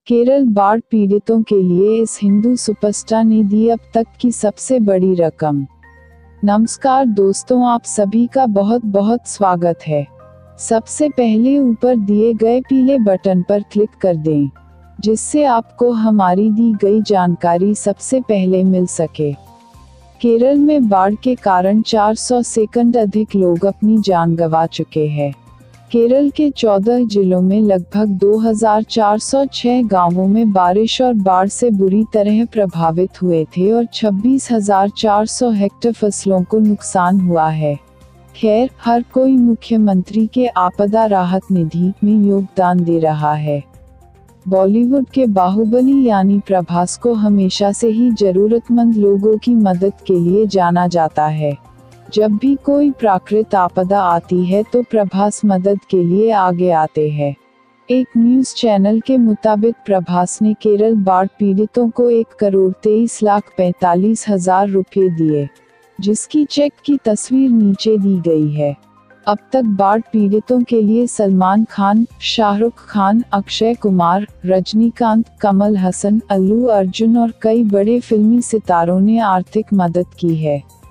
केरल बाढ़ पीड़ितों के लिए इस हिंदू सुपरस्टार ने दी अब तक की सबसे बड़ी रकम। नमस्कार दोस्तों, आप सभी का बहुत बहुत स्वागत है। सबसे पहले ऊपर दिए गए पीले बटन पर क्लिक कर दें, जिससे आपको हमारी दी गई जानकारी सबसे पहले मिल सके। केरल में बाढ़ के कारण 400 से अधिक लोग अपनी जान गंवा चुके हैं। केरल के 14 जिलों में लगभग 2406 गांवों में बारिश और बाढ़ से बुरी तरह प्रभावित हुए थे और 26,400 हेक्टेयर फसलों को नुकसान हुआ है। खैर, हर कोई मुख्यमंत्री के आपदा राहत निधि में योगदान दे रहा है। बॉलीवुड के बाहुबली यानी प्रभास को हमेशा से ही जरूरतमंद लोगों की मदद के लिए जाना जाता है। जब भी कोई प्राकृतिक आपदा आती है तो प्रभास मदद के लिए आगे आते हैं। एक न्यूज़ चैनल के मुताबिक प्रभास ने केरल बाढ़ पीड़ितों को 1,23,45,000 रुपये दिए, जिसकी चेक की तस्वीर नीचे दी गई है। अब तक बाढ़ पीड़ितों के लिए सलमान खान, शाहरुख खान, अक्षय कुमार, रजनीकांत, कमल हसन, अल्लू अर्जुन और कई बड़े फिल्मी सितारों ने आर्थिक मदद की है।